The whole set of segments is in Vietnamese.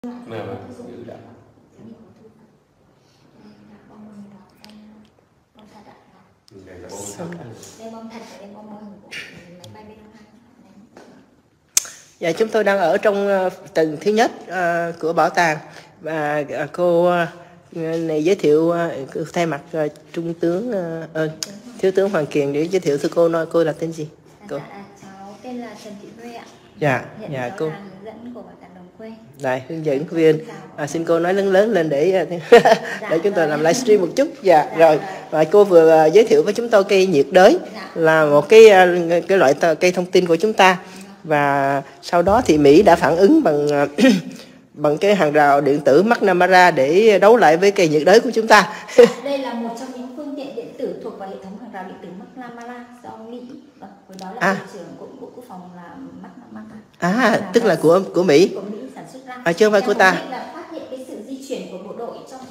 Nào mà giữ đã. Dạ, chúng tôi đang ở trong tầng thứ nhất của bảo tàng và cô này giới thiệu thay mặt Trung tướng Thiếu tướng Hoàng Kiền để giới thiệu. Thưa cô, nói cô là tên gì? Cô. Dạ, cháu tên là Trần Thị Huê ạ. Dạ, hiện dạ cháu cô. là hướng dẫn của bảo tàng Đồng Quê. Này, hướng dẫn viên. Xin cô nói lớn lên để để chúng tôi làm livestream một chút. Dạ, rồi. Và cô vừa giới thiệu với chúng tôi cây nhiệt đới là một cái loại cây thông tin của chúng ta. Và sau đó thì Mỹ đã phản ứng bằng bằng cái hàng rào điện tử McNamara để đấu lại với cây nhiệt đới của chúng ta. Đây là một trong những phương tiện điện tử thuộc vào hệ thống hàng rào điện tử McNamara do Mỹ. Với đó là Bộ trưởng của Bộ Quốc phòng là McNamara. Tức là của Mỹ. Của Mỹ sản xuất ra. Chứ không phải của ta. Là phát hiện cái sự di chuyển của bộ đội trong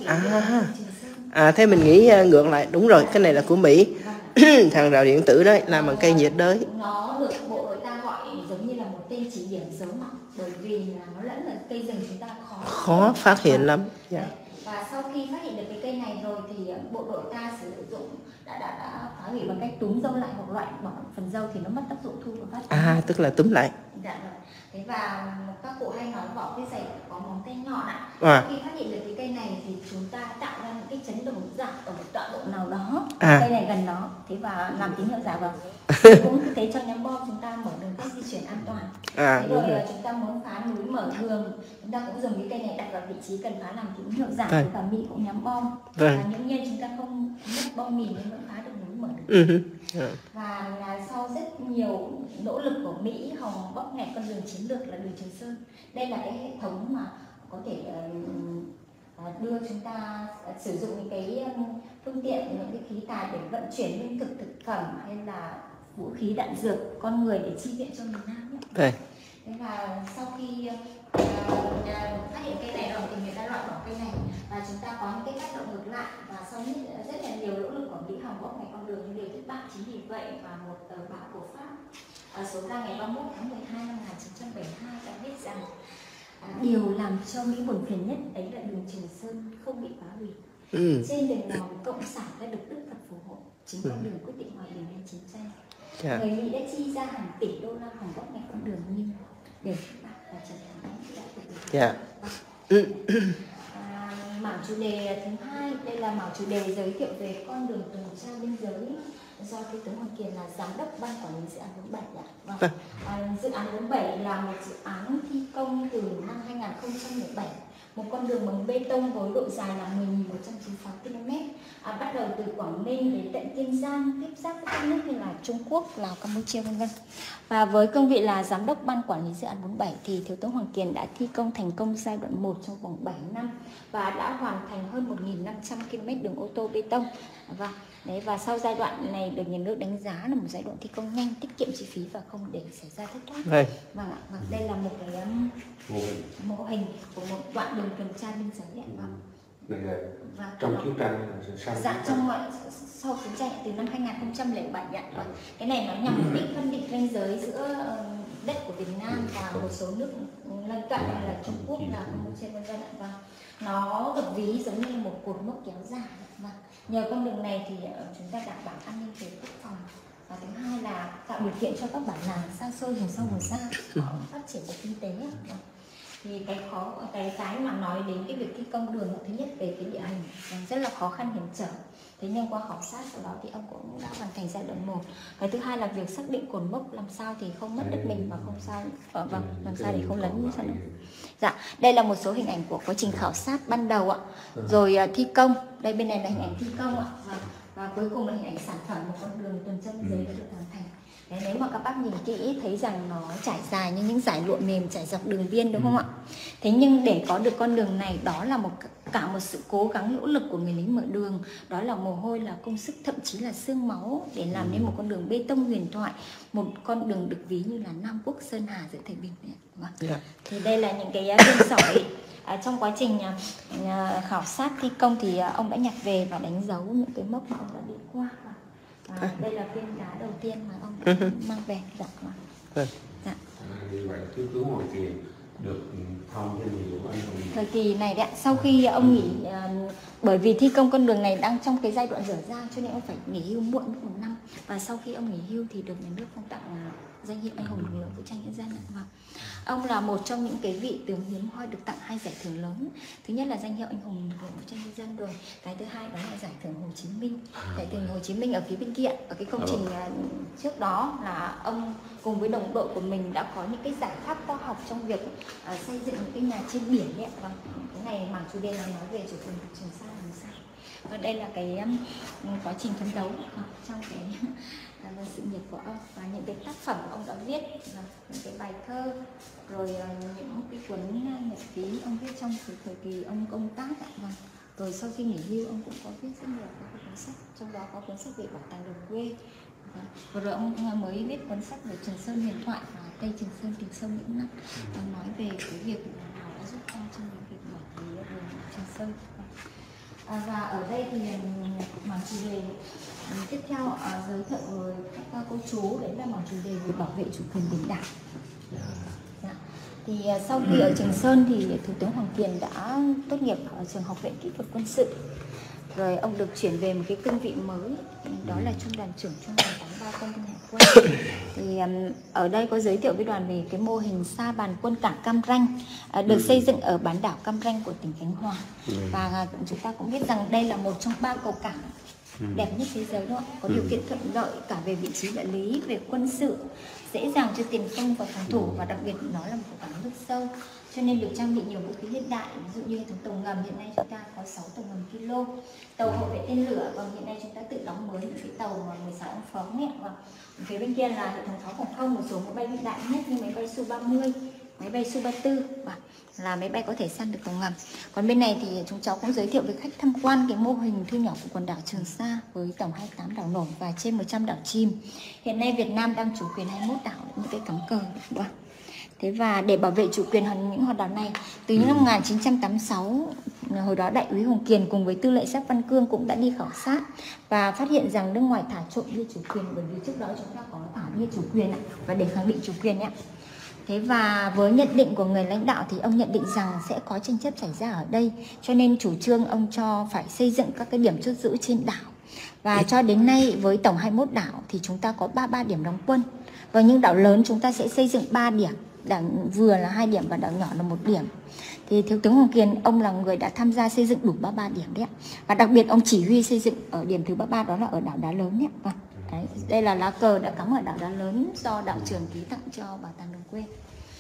cái thế mình nghĩ ngược lại. Đúng rồi, cái này là của Mỹ. Hàng rào điện tử đấy làm bằng cây nhiệt đới. Nó được bộ đội ta gọi giống như là một tên chỉ điểm dấu mặt, bởi vì là nó lẫn là cây rừng chúng ta khó phát hiện lắm. Yeah. Và sau khi phát hiện được cái cây này rồi thì bộ đội ta sử dụng đã phá hủy bằng cách túm dâu lại hoặc loại bỏ phần dâu thì nó mất tác dụng thu và phát. Tức là túm lại. Dạ rồi. Thế và các cụ hay nói vỏ cây dày có móng tay nhọn ạ. Khi phát hiện được cái cây này thì chúng ta tạo ra những cái chấn động giảm ở một tọa độ nào đó. Cây này gần đó, thế và làm tín hiệu giả vào. Cũng thế cho ném bom chúng ta mở đường cách di chuyển an toàn. Thế rồi chúng ta muốn phá núi mở đường, chúng ta cũng dùng cái cây này đặt vào vị trí cần phá làm tín hiệu giả. Và Mỹ cũng nhắm bom. Và những nhiên chúng ta không mất bom mìn nên vẫn phá được núi mở đường. Và sau rất nhiều nỗ lực của Mỹ, Hồng bóp nghẹt con đường chiến lược là đường Trường Sơn. Đây là cái hệ thống mà có thể đưa chúng ta sử dụng những cái phương tiện, những cái khí tài để vận chuyển lương thực, thực phẩm hay là vũ khí đạn dược, con người để chi viện cho miền Nam. Thế và sau khi phát hiện cây này rồi thì người ta loại bỏ cây này và chúng ta có những cái tác động ngược lại, và sau rất là nhiều nỗ lực của Mỹ, Hồng bóp nghẹt con đường nhưng đều thất bại. Chính vì vậy và một tờ báo của Pháp số ra ngày 31 tháng 12 năm 1972 đã viết rằng điều làm cho Mỹ buồn phiền nhất ấy là đường Trường Sơn không bị phá hủy. Trên đường nào cộng sản đã được Đức Phật phù hộ, chính con đường quyết định hòa bình hay chiến tranh. Người Mỹ đã chi ra hàng tỷ đô la hồng bóp nghẹt con đường nhưng đều thất bại và trở thành đại cuộc. Mảng chủ đề thứ hai, đây là mảng chủ đề giới thiệu về con đường tuần tra biên giới do Thiếu tướng Hoàng Kiền là giám đốc ban quản lý dự án 47. Dự án 47 là một dự án thi công từ năm 2017, một con đường bằng bê tông với độ dài là 10.196 km, bắt đầu từ Quảng Ninh đến tận Kiên Giang, tiếp giáp các nước như là Trung Quốc, Lào, Campuchia v.v. Và với cương vị là giám đốc ban quản lý dự án 47 thì Thiếu tướng Hoàng Kiền đã thi công thành công giai đoạn 1 trong vòng 7 năm và đã hoàn thành hơn 1.500 km đường ô tô bê tông. Và sau giai đoạn này được nhà nước đánh giá là một giai đoạn thi công nhanh, tiết kiệm chi phí và không để xảy ra thất thoát. Đây là một cái mô hình của một đoạn đường tuần tra biên giới. Trong chiến tranh sau chiến tranh từ năm 2007 cái này nó nhằm mục đích phân định ranh giới giữa đất của Việt Nam và một số nước lân cận như là Trung Quốc, là Campuchia v.v. Nó được ví giống như một cột mốc kéo dài. Nhờ con đường này thì chúng ta đảm bảo an ninh về quốc phòng, và thứ hai là tạo điều kiện cho các bản làng xa xôi vùng sâu vùng xa phát triển về kinh tế. Thì cái mà nói đến cái việc thi công đường, thứ nhất về cái địa hình rất là khó khăn hiểm trở. Thế nhưng qua khảo sát sau đó thì ông cũng đã hoàn thành giai đoạn 1. Cái thứ hai là việc xác định cột mốc làm sao thì không mất đất mình và không sao làm sao để không lấn sao được. Dạ, đây là một số hình ảnh của quá trình khảo sát ban đầu ạ. Rồi thi công, đây bên này là hình ảnh thi công ạ. Và cuối cùng là hình ảnh sản phẩm một con đường tuần tra biên giới đã được hoàn thành. Nếu mà các bác nhìn kỹ thấy rằng nó trải dài như những dải lụa mềm trải dọc đường biên, đúng không ạ? Thế nhưng để có được con đường này, đó là cả một sự cố gắng nỗ lực của người lính mở đường, đó là mồ hôi, là công sức, thậm chí là xương máu để làm nên một con đường bê tông huyền thoại, một con đường được ví như là Nam Quốc Sơn Hà giữa thời bình. Thì đây là những cái viên sỏi. Trong quá trình khảo sát thi công thì ông đã nhặt về và đánh dấu những cái mốc mà ông đã đi qua. Đây là viên đá đầu tiên mà ông mang về. Như vậy Thiếu tướng Hoàng Kiền được thông cho nhiều anh hùng thời kỳ này đấy, sau khi ông nghỉ bởi vì thi công con đường này đang trong cái giai đoạn dở dang cho nên ông phải nghỉ hưu muộn mất 1 năm, và sau khi ông nghỉ hưu thì được nhà nước phong tặng danh hiệu anh hùng lực lượng vũ trang nhân dân. Và ông là một trong những cái vị tướng hiếm hoi được tặng 2 giải thưởng lớn. Thứ nhất là danh hiệu anh hùng lực lượng vũ trang nhân dân, rồi cái thứ hai đó là giải thưởng Hồ Chí Minh. Giải thưởng Hồ Chí Minh ở phía bên kia, ở cái công trình trước đó là ông cùng với đồng đội của mình đã có những cái giải pháp khoa học trong việc xây dựng những cái nhà trên biển ấy. Và cái này mảng chủ đề là nói về chủ quyền Trường Sa làm sao. Và đây là cái quá trình phấn đấu trong cái sự nghiệp của ông, và những cái tác phẩm ông đã viết, những cái bài thơ, rồi những cái cuốn nhật ký ông viết trong thời kỳ ông công tác. Rồi sau khi nghỉ hưu ông cũng có viết rất nhiều các cuốn sách, trong đó có cuốn sách về bảo tàng đồng quê. Và rồi ông mới viết cuốn sách về Trường Sơn huyền thoại và Tây Trường Sơn tình sâu những năm, nói về cái việc nào đã giúp ông trong cái việc bảo vệ đường Trường Sơn. Và ở đây thì mảng chủ đề tiếp theo giới thiệu với các cô chú, đấy là mảng chủ đề về bảo vệ chủ quyền biển đảo. Thì sau khi ở Trường Sơn thì Thủ tướng Hoàng Kiền đã tốt nghiệp ở trường Học viện Kỹ thuật Quân sự. Rồi ông được chuyển về một cái cương vị mới, đó là Trung đoàn trưởng Trung đoàn 83 Quân binh Hải quân. Thì ở đây có giới thiệu với đoàn về cái mô hình sa bàn quân cảng Cam Ranh được xây dựng ở bán đảo Cam Ranh của tỉnh Khánh Hòa. Và chúng ta cũng biết rằng đây là một trong 3 cầu cảng đẹp nhất thế giới, đúng không? Có điều kiện thuận lợi cả về vị trí địa lý, về quân sự, dễ dàng cho tiền công và phòng thủ, và đặc biệt nó là một cầu cảng nước sâu cho nên được trang bị nhiều vũ khí hiện đại, ví dụ như hệ thống tàu ngầm. Hiện nay chúng ta có 6 tàu ngầm kilo, tàu hộ vệ tên lửa, và hiện nay chúng ta tự đóng mới những cái tàu mà 16 ống phóng ấy. Và phía bên kia là hệ thống pháo phòng không, một số máy bay hiện đại nhất như máy bay Su-30, máy bay Su-34, và là máy bay có thể săn được tàu ngầm. Còn bên này thì chúng cháu cũng giới thiệu với khách tham quan cái mô hình thu nhỏ của quần đảo Trường Sa với tổng 28 đảo nổi và trên 100 đảo chìm. Hiện nay Việt Nam đang chủ quyền 21 đảo, những cái cắm cờ. Thế và để bảo vệ chủ quyền những hòn đảo này, từ những năm 1986, hồi đó Đại úy Hồng Kiền cùng với Tư lệnh Giáp Văn Cương cũng đã đi khảo sát và phát hiện rằng nước ngoài thả trộm bia chủ quyền, bởi vì trước đó chúng ta có thả bia chủ quyền và để khẳng định chủ quyền ấy. Thế và với nhận định của người lãnh đạo thì ông nhận định rằng sẽ có tranh chấp xảy ra ở đây, cho nên chủ trương ông cho phải xây dựng các cái điểm chốt giữ trên đảo. Và cho đến nay với tổng 21 đảo thì chúng ta có 33 điểm đóng quân. Và những đảo lớn chúng ta sẽ xây dựng 3 điểm, đảo vừa là 2 điểm và đảo nhỏ là 1 điểm. Thì Thiếu tướng Hoàng Kiền ông là người đã tham gia xây dựng đủ 33 điểm đấy ạ. Và đặc biệt ông chỉ huy xây dựng ở điểm thứ 33, đó là ở đảo Đá Lớn đấy. Đấy, đây là lá cờ đã cắm ở đảo Đá Lớn do đạo trưởng ký tặng cho Bảo tàng Đồng Quê.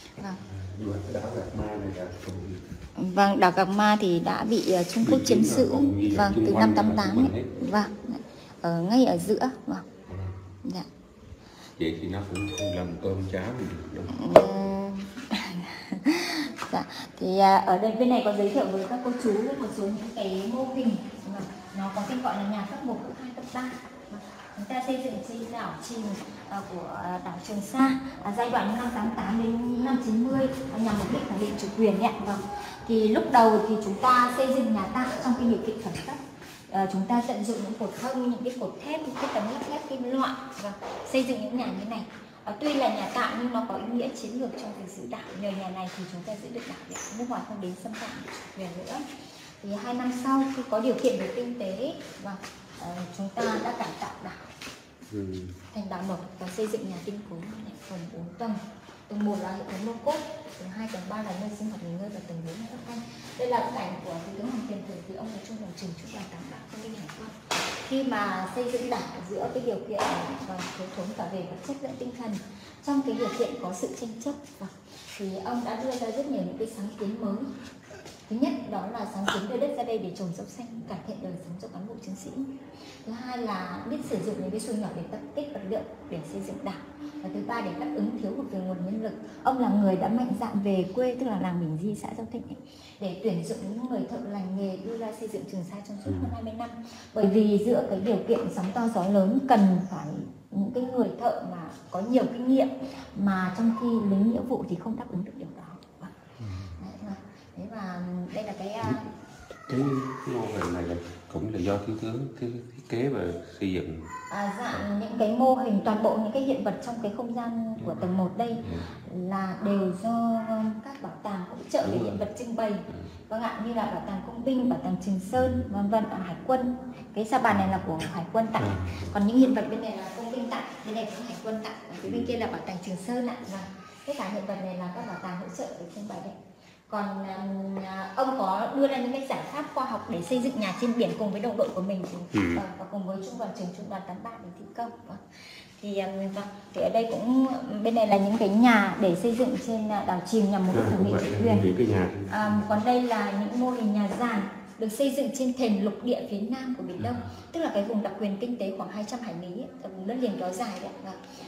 Vâng, đảo Gạc Ma thì đã bị Trung Quốc chiếm giữ từ năm 88 ấy. Vâng, ngay ở giữa. Vâng. Dạ. Vậy thì nó cũng không làm cơm cháo gì được đúng không? Dạ. Thì ở đây bên này có giới thiệu với các cô chú một số những cái mô hình, nó có tên gọi là nhà cấp 1, cấp 2, cấp 3. Chúng ta xây dựng trên đảo chìm của đảo Trường Sa giai đoạn năm 88 đến năm 90 nhằm mục đích khẳng định chủ quyền nhé. Vâng. Thì lúc đầu thì chúng ta xây dựng nhà tạm trong cái điều kiện khẩn cấp. Chúng ta tận dụng những cột thông, những cái cột thép, những cái tấm lát thép kim loại và xây dựng những nhà như này. Tuy là nhà tạm nhưng nó có ý nghĩa chiến lược trong việc giữ đảo. Nhờ nhà này thì chúng ta giữ được đảo, nước ngoài không đến xâm phạm chủ quyền nữa. Thì 2 năm sau khi có điều kiện về kinh tế và chúng ta đã cải tạo đảo thành đảo nổi và xây dựng nhà tinh khối gồm 4 tầng. Tầng 1 là hệ thống lô cốt, tầng 2, tầng 3 là nơi sinh hoạt nghỉ ngơi, và tầng 4 là các anh. Đây là cảnh của Thủ tướng Hoàng Kiền thời thì ông là Trung đoàn trưởng Trung đoàn 83 Quân binh Hải quân. Khi mà xây dựng đảo giữa cái điều kiện và thiếu thốn cả về vật chất lẫn tinh thần, trong cái điều kiện có sự tranh chấp, thì ông đã đưa ra rất nhiều những cái sáng kiến mới. Thứ nhất đó là sáng kiến đưa đất ra đây để trồng rau xanh, cải thiện đời sống cho cán bộ chiến sĩ. Thứ hai là biết sử dụng những cái xuồng nhỏ để tập kết vật liệu để xây dựng đảo. Và thứ ba để đáp ứng thiếu hụt về nguồn nhân lực. Ông là người đã mạnh dạn về quê, tức là làng Bình Di, xã Giao Thịnh để tuyển dụng những người thợ lành nghề đưa ra xây dựng Trường Sa trong suốt hơn 20 năm. Bởi vì giữa cái điều kiện sóng to gió lớn cần phải những cái người thợ mà có nhiều kinh nghiệm, mà trong khi lính nghĩa vụ thì không đáp ứng được điều đó. Đấy, và đây là cái Cái mô hình này là cũng là do thiếu tướng thiết kế và xây dựng. Dạ, những cái mô hình, toàn bộ những cái hiện vật trong cái không gian của tầng 1 đây là đều do các bảo tàng hỗ trợ về hiện vật trưng bày. Vâng ạ, như là bảo tàng Công binh, bảo tàng Trường Sơn, vân vân, Hải quân. Cái sa bàn này là của Hải quân tặng. Còn những hiện vật bên này là Công binh tặng, bên này cũng Hải quân tặng, còn cái bên kia là bảo tàng Trường Sơn ạ. Và tất cả hiện vật này là các bảo tàng hỗ trợ để trưng bày đây. Còn ông có đưa ra những cái giải pháp khoa học để xây dựng nhà trên biển cùng với đồng đội của mình và cùng với trung đoàn trưởng, trung đoàn 83 để thi công. Thì ở đây cũng bên này là những cái nhà để xây dựng trên đảo chìm nhằm mục đích thẩm mỹ chủ quyền. Còn đây là những mô hình nhà giàn được xây dựng trên thềm lục địa phía nam của Biển Đông, tức là cái vùng đặc quyền kinh tế khoảng 200 hải lý ở vùng đất liền kéo dài đấy.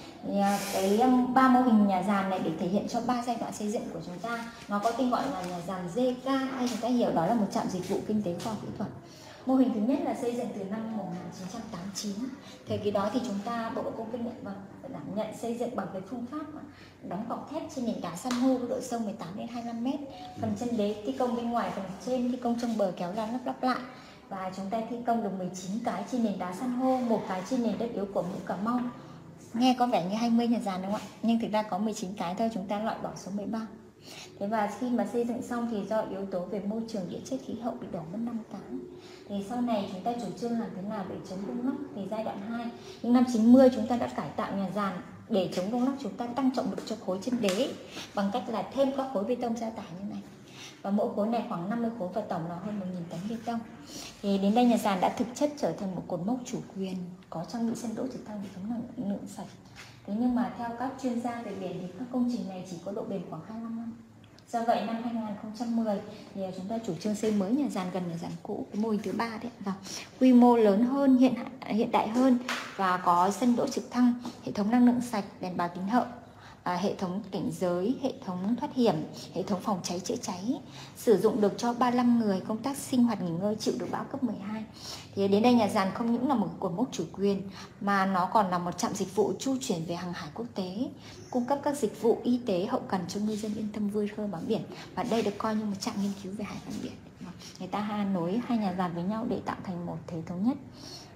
Cái 3 mô hình nhà giàn này để thể hiện cho 3 giai đoạn xây dựng của chúng ta. Nó có tên gọi là nhà giàn JK, hay chúng ta hiểu đó là một trạm dịch vụ kinh tế khoa học kỹ thuật. Mô hình thứ nhất là xây dựng từ năm 1989. Thời kỳ đó thì chúng ta, Bộ Công binh đảm nhận xây dựng bằng cái phương pháp đóng cọc thép trên nền đá san hô với độ sâu 18 đến 25 m. Phần chân đế thi công bên ngoài, phần trên thi công trong bờ kéo ra lắp lại. Và chúng ta thi công được 19 cái trên nền đá san hô, 1 cái trên nền đất yếu của mũi Cà Mau. Nghe có vẻ như 20 nhà giàn đúng không ạ? Nhưng thực ra có 19 cái thôi, chúng ta loại bỏ số 13. Thế và khi mà xây dựng xong thì do yếu tố về môi trường, địa chất, khí hậu bị đổ mất 5 cái. Thì sau này chúng ta chủ trương làm thế nào để chống rung lắc, thì giai đoạn 2, những năm 90 chúng ta đã cải tạo nhà giàn để chống rung lắc. Chúng ta tăng trọng lực cho khối chân đế bằng cách là thêm các khối bê tông gia tải như này. Và mỗi khối này khoảng 50 khối và tổng là hơn 1.000 tấn bê tông. Thì đến đây nhà giàn đã thực chất trở thành một cột mốc chủ quyền, có trang bị sân đỗ trực thăng hệ thống năng lượng sạch. Thế nhưng mà theo các chuyên gia về biển thì các công trình này chỉ có độ bền khoảng 25 năm. Do vậy năm 2010 thì chúng ta chủ trương xây mới nhà giàn gần nhà giàn cũ, cái mô hình thứ 3 đấy. Và quy mô lớn hơn, hiện đại hơn và có sân đỗ trực thăng, hệ thống năng lượng sạch, đèn báo tín hiệu, hệ thống cảnh giới, hệ thống thoát hiểm, hệ thống phòng cháy chữa cháy, sử dụng được cho 35 người công tác sinh hoạt nghỉ ngơi, chịu được bão cấp 12. Thì đến đây nhà giàn không những là một cột mốc chủ quyền mà nó còn là một trạm dịch vụ chu chuyển về hàng hải quốc tế, cung cấp các dịch vụ y tế hậu cần cho ngư dân yên tâm vươn khơi bám biển. Và đây được coi như một trạm nghiên cứu về hải văn biển. Người ta nối hai nhà giàn với nhau để tạo thành một thể thống nhất.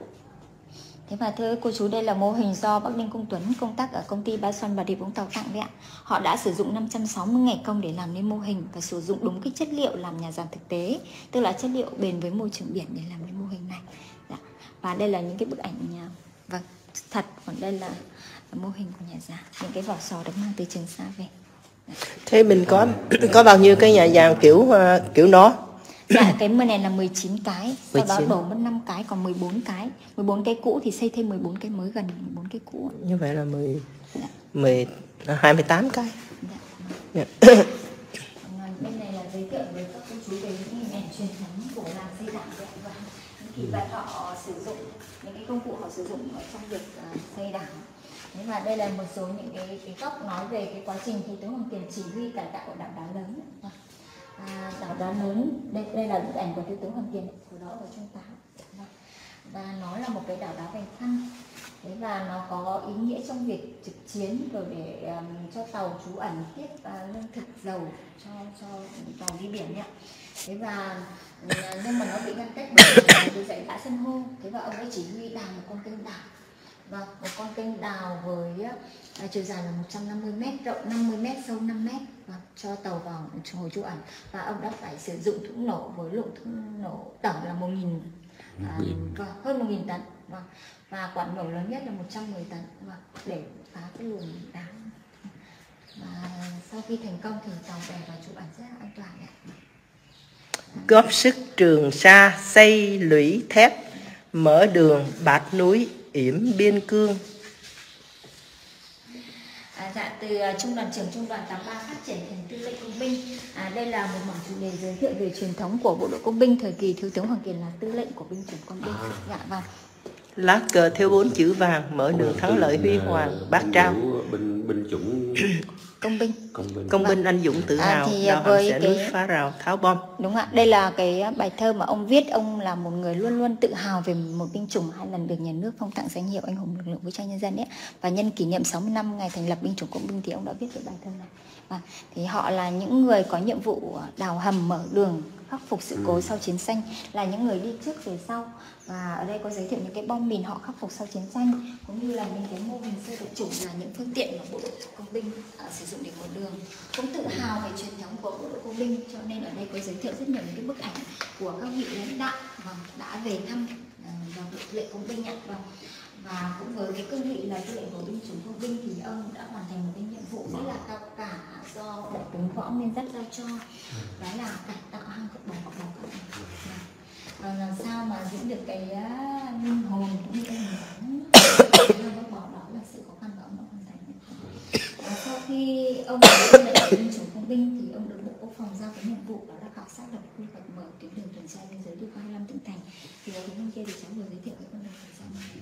Thế và thưa cô chú, đây là mô hình do bác Đinh Công Tuấn công tác ở công ty Ba Son Bà Rịa Vũng Tàu tặng đấy ạ. Họ đã sử dụng 560 ngày công để làm nên mô hình và sử dụng đúng cái chất liệu làm nhà giàn thực tế, tức là chất liệu bền với môi trường biển để làm nên mô hình này. Dạ. Và đây là những cái bức ảnh thật, còn đây là mô hình của nhà giàn, những cái vỏ sò được mang từ Trường Sa về. Dạ. Thế mình có bao nhiêu cái nhà giàn kiểu nó? Dạ, cái này là 19 cái, sau đó đổ mất 5 cái, còn 14 cái. 14 cái cũ thì xây thêm 14 cái mới gần 14 cái cũ. Như vậy là 28 cái. Dạ. Bên này là giới thiệu với các cô chú về những hình ảnh truyền thống của làng xây đảng và những kỷ vật họ sử dụng, những cái công cụ họ sử dụng trong việc xây đảng. Thế và đây là một số những cái góc nói về cái quá trình Thiếu tướng Hoàng Kiền chỉ huy cải tạo của đảo đá lớn. Đảo đá lớn, đây là bức ảnh của Thiếu tướng Hoàng Kiền của đó ở Trung tá. Và nó là một cái đảo đá vành khăn. Thế và nó có ý nghĩa trong việc trực chiến rồi để cho tàu trú ẩn tiếp lương thực, dầu cho tàu đi biển ạ. Thế và nhưng mà nó bị ngăn cách bởi dãy đá san hô. Thế và ông ấy chỉ huy đào một con kênh đào. Và một con kênh đào với chiều dài là 150 m, rộng 50 m, sâu 5 m cho tàu vào hồi trú ẩn. Và ông đã phải sử dụng thuốc nổ với lượng thuốc nổ tổng là hơn 1.000 tấn. Và quả nổ lớn nhất là 110 tấn để phá cái luồng đá. Và sau khi thành công thì tàu bè vào trú ẩn rất là an toàn. Góp sức Trường Sa xây lũy thép, mở đường bạt núi yểm biên cương. Dạ, từ Trung đoàn trưởng Trung đoàn 83 phát triển thành Tư lệnh Công binh. Đây là một mảng chủ đề giới thiệu về truyền thống của bộ đội Công binh thời kỳ Thiếu tướng Hoàng Kiền là tư lệnh của binh chủng Công binh. Dạ vâng. Lá cờ theo 4 chữ vàng, mở đường thắng lợi huy hoàng, bác trao. Binh chủng Công binh anh dũng tự hào, đào hầm sẽ núi phá rào tháo bom. Đúng ạ, đây là cái bài thơ mà ông viết. Ông là một người luôn luôn tự hào về một binh chủng 2 lần được nhà nước phong tặng danh hiệu anh hùng lực lượng vũ trang nhân dân ấy. Và nhân kỷ niệm 60 năm ngày thành lập binh chủng Công binh thì ông đã viết cái bài thơ này. Thì họ là những người có nhiệm vụ đào hầm, mở đường khắc phục sự cố sau chiến tranh, là những người đi trước về sau. Và ở đây có giới thiệu những cái bom mìn họ khắc phục sau chiến tranh, cũng như là những cái mô hình sơ đồ chủng là những phương tiện mà bộ đội công binh sử dụng để mở đường. Cũng tự hào về truyền thống của bộ đội công binh, cho nên ở đây có giới thiệu rất nhiều những cái bức ảnh của các vị lãnh đạo đã về thăm vào bộ lệ công binh ạ. Và cũng với cái cương vị là tư lệnh bộ binh chủng công binh thì ông đã hoàn thành một cái nhiệm vụ rất là cao cả do đại tướng Võ Nguyên Giáp giao cho, đó là cải tạo hang cọp bò và làm sao mà giữ được cái linh hồn cũng như cái hình dáng cọp bò, đó là sự khó khăn của ông đã hoàn thành. Sau khi ông là tư lệnh bộ binh chủng công binh thì ông được Bộ Quốc phòng giao cái nhiệm vụ đó là khảo sát lập quy hoạch mở tuyến đường tuần tra biên giới đi qua 25 tỉnh thành. Thì ở bên kia thì cháu vừa giới thiệu cái con đường tuần tra này.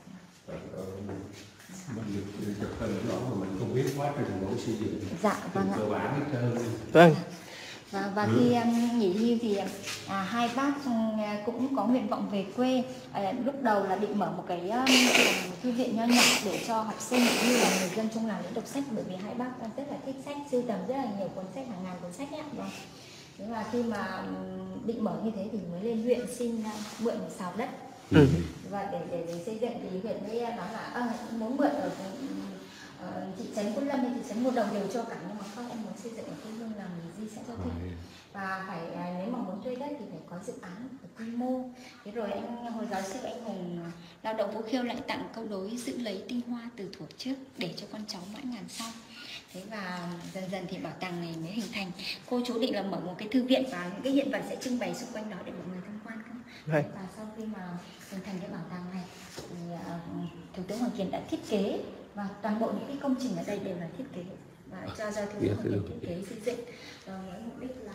Mình được chụp hình đó mà mình không biết quá trình mẫu xây dựng. Dạ vâng ạ. Cơ bản hết trơn. Vâng. Và khi nghỉ hưu thì hai bác cũng có nguyện vọng về quê. Lúc đầu là định mở một cái thư viện nho nhỏ để cho học sinh cũng như là người dân trong làng đến đọc sách, bởi vì hai bác rất là thích sách, sưu tầm rất là nhiều cuốn sách, hàng ngàn cuốn sách ạ. Vâng. Thế và khi mà định mở như thế thì mới lên huyện xin mượn một sào đất. Và để xây dựng thì huyện mới nói là muốn mượn ở thị trấn Quân Lâm hay thị trấn Một Đồng đều cho cả, nhưng mà không, em muốn xây dựng ở quê hương làm di sản cho thuê. Và phải nếu mà muốn thuê đất thì phải có dự án ở quy mô. Thế rồi hồi giáo sư anh hùng lao động Vũ Khiêu lại tặng câu đối giữ lấy tinh hoa từ thuở trước để cho con cháu mãi ngàn sau. Thế và dần dần thì bảo tàng này mới hình thành. Cô chú định là mở một cái thư viện và những cái hiện vật sẽ trưng bày xung quanh đó để mọi người tham quan không? Và sau khi mà hình thành cái bảo tàng này thì Thủ tướng Hoàng Kiền đã thiết kế, và toàn bộ những cái công trình ở đây đều là thiết kế và cho Thủ tướng Hoàng Kiền thiết kế xây dựng với mục đích là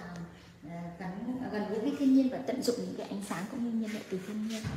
gần gũi với thiên nhiên và tận dụng những cái ánh sáng cũng như nhiên liệu từ thiên nhiên.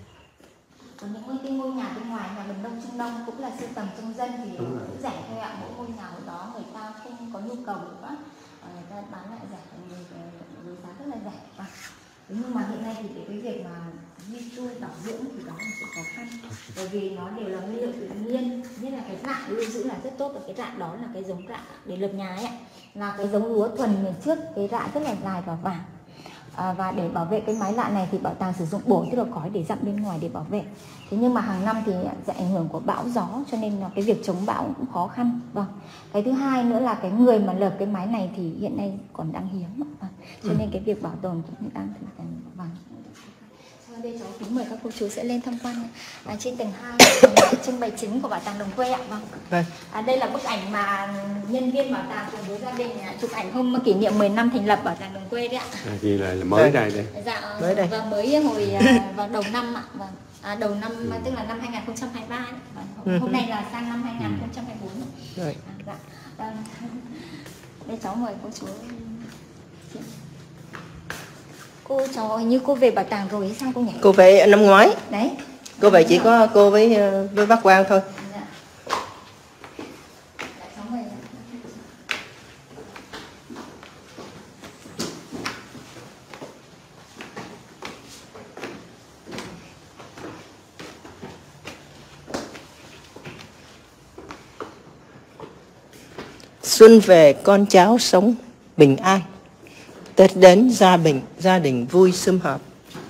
Còn những cái ngôi nhà bên ngoài, nhà Bình Đông, Trung Đông cũng là sưu tầm trong dân thì cũng rẻ thôi ạ. Mỗi ngôi nhà ở đó người ta không có nhu cầu nữa, người ta bán lại rẻ với giá rất là rẻ. Nhưng mà hiện nay thì cái việc mà duy tu bảo dưỡng thì đó là sự khó khăn, bởi vì nó đều là nguyên liệu tự nhiên, nhất là cái rạ lưu giữ là rất tốt. Và cái rạ đó là cái giống rạ để lập nhà ấy, là cái giống lúa thuần miền trước, cái rạ rất là dài và vàng. Và để bảo vệ cái mái lạ này thì bảo tàng sử dụng bổi, tức là cói để dặm bên ngoài để bảo vệ. Thế nhưng mà hàng năm thì do ảnh hưởng của bão gió cho nên là cái việc chống bão cũng khó khăn. Vâng. Cái thứ hai nữa là cái người mà lợp cái mái này thì hiện nay còn đang hiếm. Vâng. Cho nên cái việc bảo tồn cũng đang thực hiện. Vâng. Sau đây cháu kính mời các cô chú sẽ lên tham quan trên tầng 2 trưng bày chính của bảo tàng Đồng Quê ạ. Vâng. Đây là bức ảnh mà nhân viên bảo tàng cùng với gia đình chụp ảnh hôm kỷ niệm 10 năm thành lập bảo tàng Đồng Quê đấy ạ. Thì là mới đây đây. Dạ, mới đây. Và mới hồi vào đầu năm ạ. Vâng. Đầu năm tức là năm 2023. Hôm nay là sang năm 2024. Rồi. Dạ. Đây cháu mời cô chú. Cô cháu hình như cô về bảo tàng rồi hay sao cô nhỉ? Cô về năm ngoái. Đấy. Cô về chỉ có cô với bác Quang thôi. Dạ. Cháu mời. Xuân về con cháu sống bình an, Tết đến gia đình vui sum họp.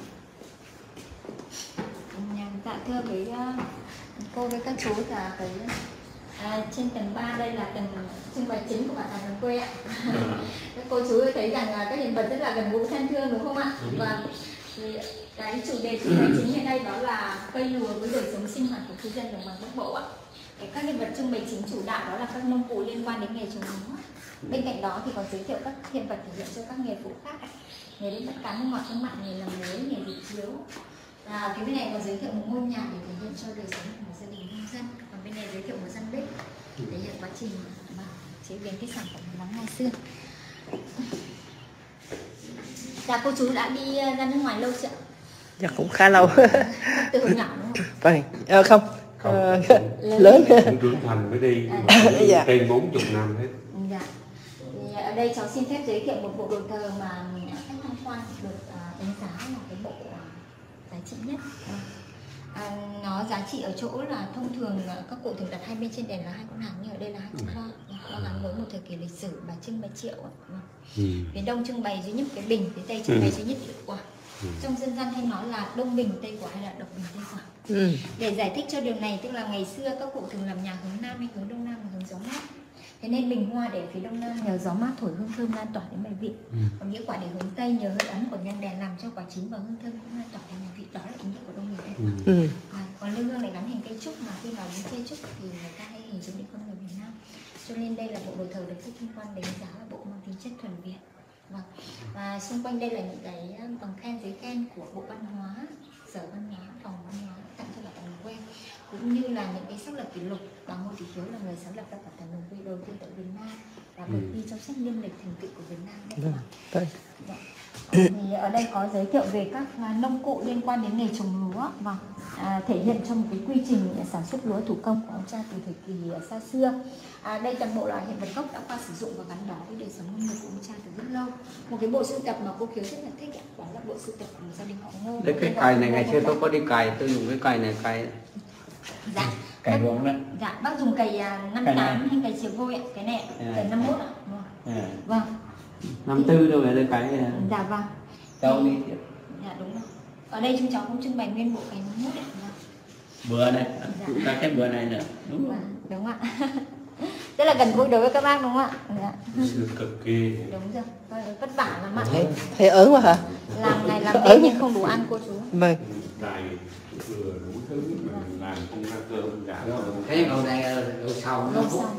Dạ thưa với cô với các chú là cái trên tầng 3 đây là tầng trưng bày chính của bảo tàng Đồng Quê ạ. Các cô chú thấy rằng các hiện vật rất là gần gũi thân thương đúng không ạ? Và thì cái chủ đề trưng bày chính hiện nay đó là cây lúa với đời sống sinh hoạt của cư dân đồng bằng Bắc Bộ ạ. Các hiện vật trưng bày chính chủ đạo đó là các nông cụ liên quan đến nghề trồng lúa. Bên cạnh đó thì còn giới thiệu các hiện vật thể hiện cho các nghề phụ khác, nghề đánh bắt cá, nước ngọt, nước mặn, nghề làm muối, nghề dịch chiếu. Và phía bên này còn giới thiệu một ngôi nhà để thể hiện cho đời sống của một gia đình nông dân. Còn bên này giới thiệu một gian bếp thể hiện quá trình chế biến cái sản phẩm mắm ngày xưa. Dạ cô chú đã đi ra nước ngoài lâu chưa? Dạ cũng khá lâu. Từ hồi nhỏ đúng không? Vâng, không. Lớn trưởng thành mới đi dạ. Trên 40 năm hết. Dạ. Thì ở đây cháu xin phép giới thiệu một bộ đồ thờ mà khách tham quan được đánh giá là cái bộ giá trị nhất. Nó giá trị ở chỗ là thông thường các cụ thường đặt hai bên trên đèn là hai con hạc, nhưng ở đây là hai con voi. nó gắn với một thời kỳ lịch sử bà Trưng Bà Triệu. Phía đông trưng bày duy nhất cái bình, phía tây trưng bày duy nhất hiệu quả. Trong dân gian hay nói là đông bình tây quả hay là độc bình tây quả. Để giải thích cho điều này, tức là ngày xưa các cụ thường làm nhà hướng nam hay hướng đông nam và hướng gió mát. Thế nên bình hoa để phía đông nam nhờ gió mát thổi hương thơm lan tỏa đến bài vị. Còn nghĩa quả để hướng tây nhờ hơi ấm của nhang đèn làm cho quả chín và hương thơm cũng lan tỏa đến bài vị. Đó là ý nghĩa của đông bình tây quả. Còn lư hương lại gắn hình cây trúc, mà khi vào đến cây trúc thì người ta hay hình dung đến con người Việt Nam. Cho nên đây là bộ đồ thờ được các kinh quan đánh giá là bộ mang tính chất thuần Việt. Và xung quanh đây là những cái bằng khen giấy khen của Bộ Văn hóa, Sở Văn hóa, Phòng Văn hóa tặng cho bảo tàng Đồng Quê, cũng như là những cái xác lập kỷ lục. Bà Ngô Thị Khiếu là người sáng lập ra bảo tàng Đồng Quê đầu tiên tại Việt Nam và được ghi trong sách niêm lịch thành tựu của Việt Nam. Thì ở đây có giới thiệu về các nông cụ liên quan đến nghề trồng lúa và thể hiện trong một cái quy trình sản xuất lúa thủ công của ông cha từ thời kỳ xa xưa. Đây toàn bộ là hiện vật gốc đã qua sử dụng và gắn bó với đời sống nông nghiệp của ông cha từ rất lâu. Một cái bộ sưu tập mà cô Khiếu rất là thích, đó là bộ sưu tập của gia đình họ Ngô. Đấy, cái cày này ngày xưa tôi có đi cày, tôi dùng cái cày này cày. Dạ. Cày ruộng đấy. Dạ, bác dùng cày 58 hay cày chiều vôi ạ? Cái này cày 51 ạ? Vâng. 54 đâu phải là cái. Dạ vâng. Đâu đi tiếp. Dạ đúng rồi. Ở đây chúng cháu cũng trưng bày nguyên bộ cày 51 ạ. Bừa này, ta cái bừa này nữa. Đúng rồi. Đúng ạ. Rất là gần gũi đối với các bác đúng không ạ? Dạ. Cực kỳ. Đúng rồi. Vất vả lắm ạ. Thấy ớn quá hả? Làm ngày làm đêm nhưng không đủ ăn cô chú. Vâng. Này vừa đủ thứ mà làm không ra cơm giả. Cái ngầu này đồ sầu nó hút.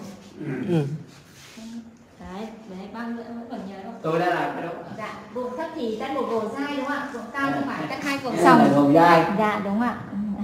Đấy, bác nữa vẫn còn nhớ đâu. Tôi đã làm cái đó. Dạ, ruộng thấp thì cắt một gồ dai đúng không ạ? Ruộng cao thì phải cắt 2 gồ sòng. Gồ dai. Dạ đúng ạ.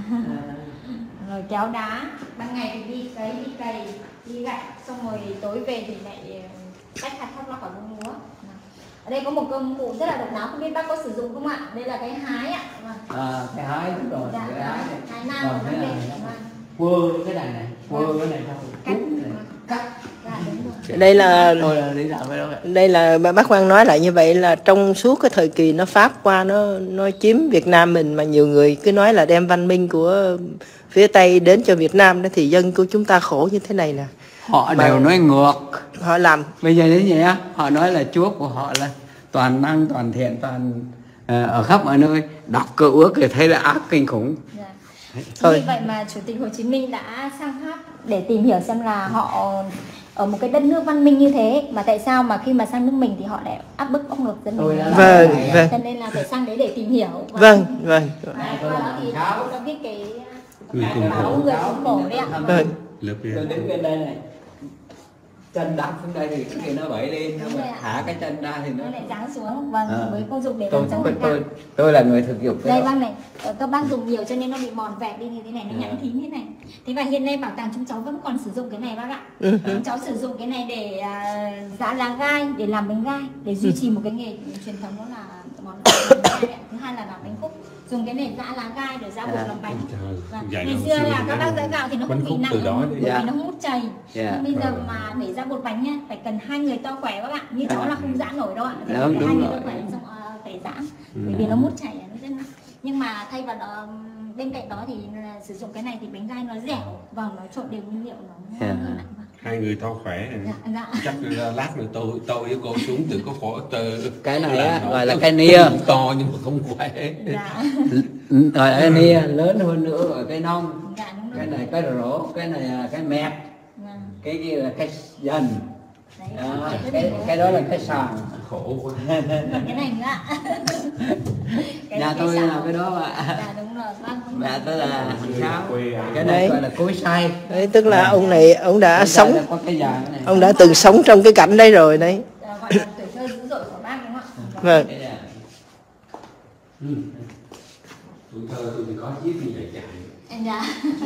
Rồi kéo đá, ban ngày thì đi cấy, đi cày, đi gặt, xong rồi tối về thì lại cắt hạt thóc ra khỏi vuông lúa. Ở đây có một công cụ rất là độc đáo, không biết bác có sử dụng không ạ? Đây là cái hái ạ. Cái hái đúng rồi. Dạ, cái hái này. Hái nam của nó đây. Quơ cái này này, quơ cái này thôi. Cắt. Dạ đúng rồi. Đây là tôi là đi làm cái đó. Đây là bác Quang nói lại như vậy là trong suốt cái thời kỳ nó Pháp qua nó chiếm Việt Nam mình, mà nhiều người cứ nói là đem văn minh của phía Tây đến cho Việt Nam đó, thì dân của chúng ta khổ như thế này nè. Họ đều nói ngược. Họ làm Bây giờ đến vậy á, họ nói là Chúa của họ là toàn năng, toàn thiện, toàn ở khắp mọi nơi. Đọc cơ ước thì thấy là ác kinh khủng. Dạ. Vì vậy mà Chủ tịch Hồ Chí Minh đã sang Pháp để tìm hiểu xem là họ ở một cái đất nước văn minh như thế mà tại sao mà khi mà sang nước mình thì họ lại áp bức bóc lột dân mình. Vâng. Cho nên là phải sang đấy để tìm hiểu. Vâng. Qua đó thì cũng đã biết cái báo người khốn khổ đấy ạ. Vâng. Tôi đứng bên đây này, chân đạp xuống đây thì cái kia nó bẩy lên, nó thả cái chân ra thì nó lại giáng xuống. Vâng, với công dụng để làm trong người ta. Tôi là người thực dụng. Đây bác này, các bác dùng nhiều cho nên nó bị mòn vẹt đi như thế này, nó nhẵn thín thế này. Thế và hiện nay bảo tàng chúng cháu vẫn còn sử dụng cái này bác ạ. Chúng cháu sử dụng cái này để giã lá gai, để làm bánh gai, để duy trì một cái nghề truyền thống, đó là món bánh gai. Thứ hai là làm bánh khúc. Dùng cái này giã lá gai để giã bột làm bánh. Ngày xưa là các bác giã gạo thì nó không bị nặng, bởi vì nó hút chày. Nhưng bây giờ mà để ra bột bánh nhá, phải cần 2 người to khỏe bác ạ. Như cháu là không giã nổi đâu ạ. Phải 2 người to khỏe xong phải giã. Bởi vì nó hút chảy nó rất nặng. Nhưng mà thay vào đó, bên cạnh đó thì sử dụng cái này thì bánh gai nó dẻo và nó trộn đều nguyên liệu nó ngon hơn. 2 người to khỏe. Chắc lát nữa tôi với cô xuống từ có phổ cái này á gọi là cái nia to nhưng mà không khỏe. Gọi là cái nia lớn hơn nữa rồi cái nông. Cái này cái rổ, cái này là cái mẹt. Cái kia là cái dần. Đó, cái đó là cái sàng. Khổ quá. Cái này nữa ạ. Nhà tôi là cái đó ạ. Dạ đúng rồi. Mẹ tôi là sao? Cái này gọi là cối xay. Đấy, tức là ông này ông đã sống, ông đã từng sống trong cái cảnh đấy rồi đấy. Gọi là tuổi thơ dữ dội của bác đúng không ạ? Vâng. Tuổi thơ tôi thì có chiếc như vậy chạy. Dạ.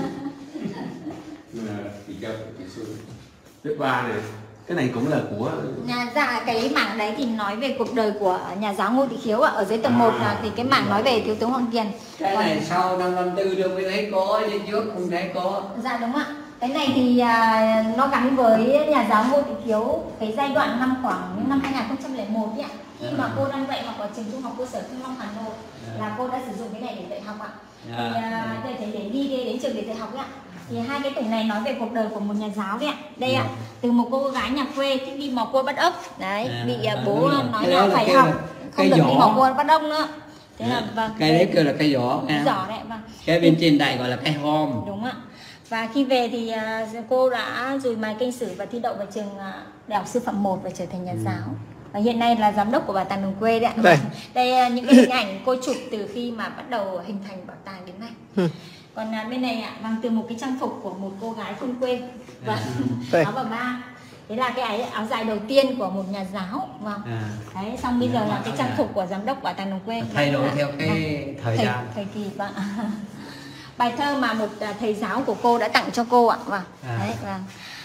Thì cho chị Xuân. Thứ ba này, cái này cũng là của Dạ, cái mảng đấy thì nói về cuộc đời của nhà giáo Ngô Thị Khiếu ạ. Ở dưới tầng 1 thì cái mảng nói về thiếu tướng Hoàng Kiền. Cái này sau năm 54 đưa mới thấy có, chứ trước không thấy có. Dạ đúng ạ. Cái này thì nó gắn với nhà giáo Ngô Thị Khiếu cái giai đoạn năm khoảng năm 2001 ấy ạ. khi mà cô đang dạy học ở trường trung học cơ sở Thăng Long Hà Nội là cô đã sử dụng cái này để dạy học ạ. Thì để đi đến trường để dạy học ạ. Thì hai cái tủ này nói về cuộc đời của một nhà giáo đấy ạ. Đây ạ, từ một cô gái nhà quê thích đi mò cua bắt ốc đấy, bị bố nói là phải học, không được đi mò cua bắt ốc nữa. Thế là vâng. Cái đấy kêu là cây giỏ. Giỏ đấy vâng. Cái bên trên này gọi là cây hom. Đúng ạ. Và khi về thì cô đã dùi mài kinh sử và thi đậu vào trường Đại học Sư phạm 1 và trở thành nhà giáo. Và hiện nay là giám đốc của bảo tàng Đồng Quê đấy ạ. Đây những cái hình ảnh cô chụp từ khi mà bắt đầu hình thành bảo tàng đến nay. Còn bên này ạ, vâng, từ một cái trang phục của một cô gái thôn quê. Vâng, áo bà ba. Đấy là cái áo dài đầu tiên của một nhà giáo. Vâng. Đấy, xong bây giờ là cái trang phục của giám đốc bảo tàng Đồng Quê. Thay đổi theo cái thời gian. Thời kỳ vâng. Bài thơ mà một thầy giáo của cô đã tặng cho cô ạ. Vâng. Đấy, vâng.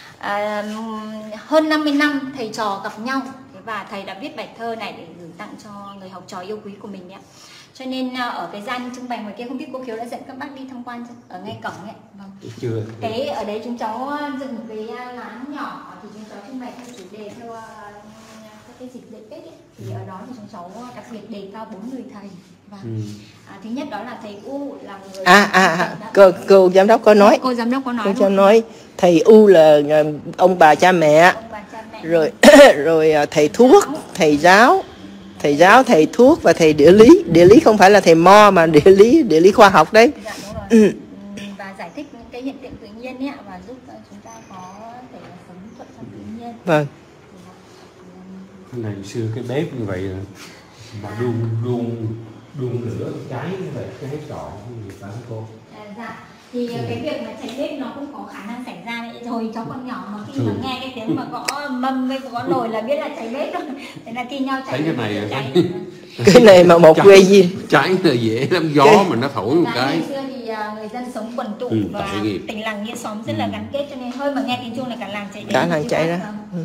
Hơn 50 năm thầy trò gặp nhau và thầy đã viết bài thơ này để gửi tặng cho người học trò yêu quý của mình ạ. Cho nên ở cái gian trưng bày ngoài kia, không biết cô Khiếu đã dẫn các bác đi tham quan ở ngay cổng ấy. Vâng. Chưa. Cái ở đấy chúng cháu dựng một cái lán nhỏ thì chúng cháu trưng bày theo chủ đề theo các cái dịp lễ Tết ấy. Thì ở đó thì chúng cháu đặc biệt đề cao 4 người thầy. Vâng. Thứ nhất đó là thầy U là người cô giám đốc có nói. Cô giám đốc có nói. Cô cho nói thầy U là ông bà cha mẹ. Rồi rồi thầy thuốc, thầy giáo, thầy thuốc và thầy địa lý. Địa lý không phải là thầy mo mà địa lý khoa học đấy. Dạ, đúng rồi. Và giải thích những cái hiện tượng tự nhiên ấy, và giúp chúng ta có thể sống thuận trong tự nhiên. Vâng. Ngày xưa cái bếp như vậy mà đun lửa cháy như vậy cái hết trọi như vậy phải không cô? Dạ. Thì cái việc mà cháy bếp nó cũng có khả năng xảy ra đấy. Rồi cháu con nhỏ mà khi mà nghe cái tiếng mà gõ mâm với gõ nồi là biết là cháy bếp rồi. Thế là thi nhau cháy. Thấy cái này cháy. Cái này mà một quê gì cháy là dễ lắm, gió mà nó thổi một cái. Ngày xưa thì người dân sống quần tụ và tình làng nghĩa xóm rất là gắn kết, cho nên hơi mà nghe tiếng chuông là cả làng chạy đến. Cả làng chạy ra.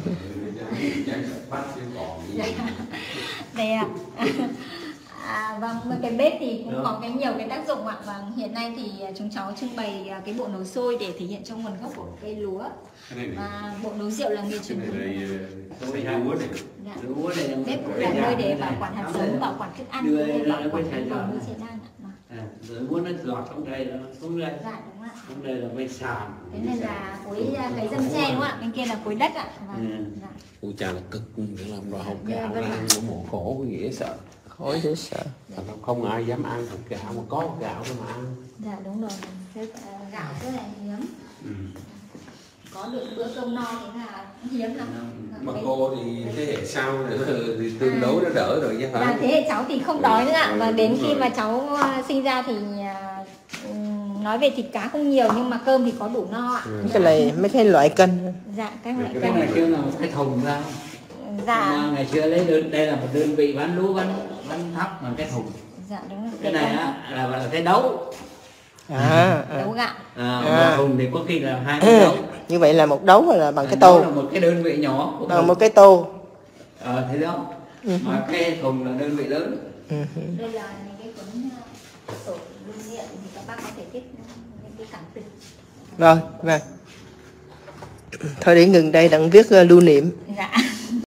Đây ạ. Vâng, cái bếp thì cũng có nhiều cái tác dụng ạ. Và hiện nay thì chúng cháu trưng bày cái bộ nấu xôi để thể hiện cho nguồn gốc của cây lúa. Và bộ nấu rượu là nghề truyền thống. Bếp cũng là nơi để bảo quản hạt giống, bảo quản thức ăn, bảo quản đồ nuôi chế đan ạ. Rồi muốn nó lọt trong đây nó xuống đây. Dạ đúng ạ. Trong đây là bên sàn. Thế nên là cối dâm tre đúng không ạ? Bên kia là cối đất ạ. Dạ. Ôi cha là cực để làm đồ hồng gạo ăn của mồ khổ cái nghĩa sợ. Khói thế sợ. Không ai dám ăn thịt gạo mà có gạo thôi mà ăn. Dạ đúng rồi. Gạo rất là hiếm. Có được bữa cơm no thì là hiếm lắm. Mà cô thì thế hệ sau nữa thì tương đối nó đỡ rồi chứ hả? Dạ, thế hệ cháu thì không đói nữa ạ. Và đến khi mà cháu sinh ra thì nói về thịt cá không nhiều nhưng mà cơm thì có đủ no ạ. Cái này mấy cái loại canh. Dạ, các loại cái này kêu là một cái thùng ra. Dạ. Ngày xưa lấy đây là một đơn vị bán lúa bán thóc bằng cái thùng. Dạ đúng rồi. Cái này á là cái đấu. Đấu gạo. Một thùng thì có khi là 2 đấu. Như vậy là một đấu hay là bằng cái tô? Là một cái đơn vị nhỏ. Bằng một cái tô. Thế đó. Mà cái thùng là đơn vị lớn. Đây là những cái cuốn sổ lưu niệm thì các bác có thể viết những cái cảm tình. Vâng. Thôi để ngừng đây đặng viết lưu niệm.